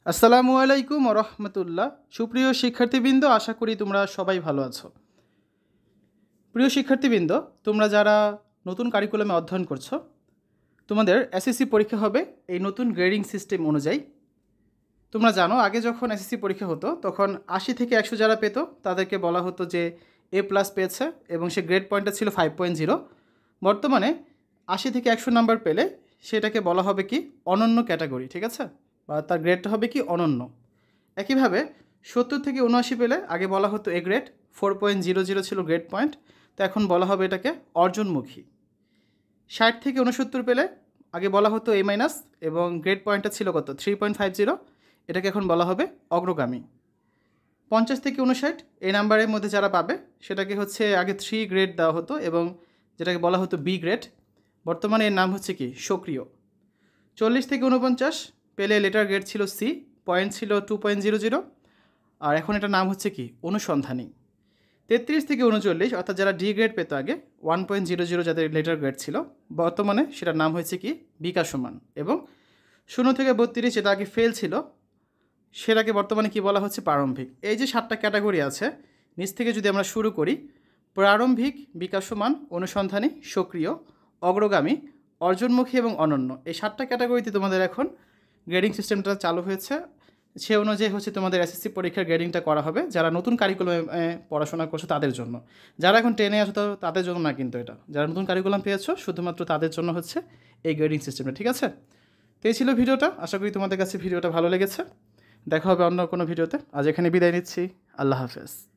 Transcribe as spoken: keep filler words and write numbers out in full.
আসসালামু আলাইকুম ওয়া রাহমাতুল্লাহ। সুপ্রিয় শিক্ষার্থীবৃন্দ, আশা করি তোমরা সবাই ভালো আছো। প্রিয় শিক্ষার্থীবৃন্দ, তোমরা যারা নতুন কারিকুলামে অধ্যয়ন করছো, তোমাদের এসএসসি পরীক্ষা হবে এই নতুন গ্রেডিং সিস্টেম অনুযায়ী। তোমরা জানো, আগে যখন এসএসসি পরীক্ষা হতো তখন আশি থেকে একশো যারা পেতো তাদেরকে বলা হতো যে এ প্লাস পেয়েছে এবং সে গ্রেড পয়েন্টটা ছিল ফাইভ পয়েন্ট জিরো। বর্তমানে আশি থেকে একশো নাম্বার পেলে সেটাকে বলা হবে কি অনন্য ক্যাটাগরি, ঠিক আছে, বা তার গ্রেডটা হবে কি অনন্য। একইভাবে সত্তর থেকে উনআশি পেলে আগে বলা হতো A grade, four point zero zero ছিল গ্রেড পয়েন্ট, তো এখন বলা হবে এটাকে অর্জনমুখী। ষাট থেকে উনসত্তর পেলে আগে বলা হতো এ মাইনাস এবং গ্রেড পয়েন্টটা ছিল কত থ্রি পয়েন্ট ফাইভ জিরো, এটাকে এখন বলা হবে অগ্রগামী। পঞ্চাশ থেকে উনষাট এই নাম্বারের মধ্যে যারা পাবে সেটাকে হচ্ছে আগে থ্রি গ্রেড দেওয়া হতো এবং যেটাকে বলা হতো বি গ্রেড, বর্তমানে এর নাম হচ্ছে কি সক্রিয়। চল্লিশ থেকে উনপঞ্চাশ পেলে লেটার গ্রেড ছিল সি, পয়েন্ট ছিল টু পয়েন্ট জিরো জিরো, আর এখন এটার নাম হচ্ছে কি অনুসন্ধানী। তেত্রিশ থেকে উনচল্লিশ অর্থাৎ যারা ডি গ্রেড পেত আগে, ওয়ান পয়েন্ট জিরো জিরো যাদের লেটার গ্রেড ছিল, বর্তমানে সেটার নাম হয়েছে কি বিকাশমান। এবং শূন্য থেকে বত্রিশ যেটা আগে ফেল ছিল সেটাকে বর্তমানে কি বলা হচ্ছে প্রারম্ভিক। এই যে সাতটা ক্যাটাগরি আছে, নিচ থেকে যদি আমরা শুরু করি, প্রারম্ভিক, বিকাশমান, অনুসন্ধানী, সক্রিয়, অগ্রগামী, অর্জনমুখী এবং অনন্য, এই সাতটা ক্যাটাগরিতে তোমাদের এখন গ্রেডিং সিস্টেমটা চালু হয়েছে। সে অনুযায়ী হচ্ছে তোমাদের এসএসসি পরীক্ষার গ্রেডিংটা করা হবে যারা নতুন কারিকুলামে পড়াশোনা করছো তাদের জন্য। যারা এখন টেনে আসো তো তাদের জন্য না, কিন্তু এটা যারা নতুন কারিকুলাম পেয়েছো শুধুমাত্র তাদের জন্য হচ্ছে এই গ্রেডিং সিস্টেমটা, ঠিক আছে। তো এই ছিল ভিডিওটা, আশা করি তোমাদের কাছে ভিডিওটা ভালো লেগেছে। দেখা হবে অন্য কোনো ভিডিওতে। আজ এখানে বিদায় নিচ্ছি, আল্লাহ হাফেজ।